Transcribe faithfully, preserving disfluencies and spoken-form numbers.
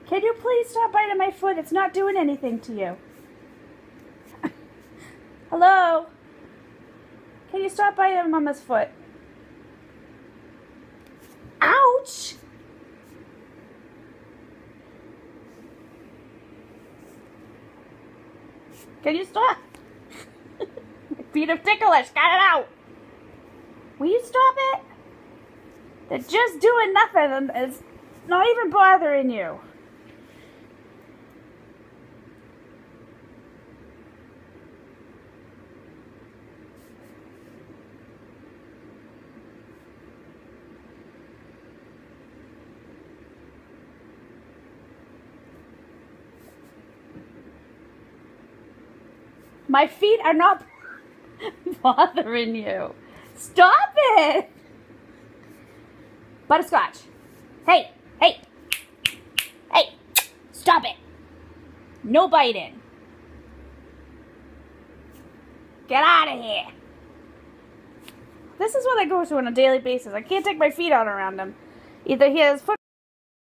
Can you please stop biting my foot? It's not doing anything to you. Hello? Can you stop biting Mama's foot? Ouch! Can you stop? My feet are ticklish. Got it out. Will you stop it? They're just doing nothing and it's not even bothering you. My feet are not bothering you. Stop it! Butterscotch. Hey, hey, hey, stop it. No biting. Get out of here. This is what I go through on a daily basis. I can't take my feet out around him. Either he has foot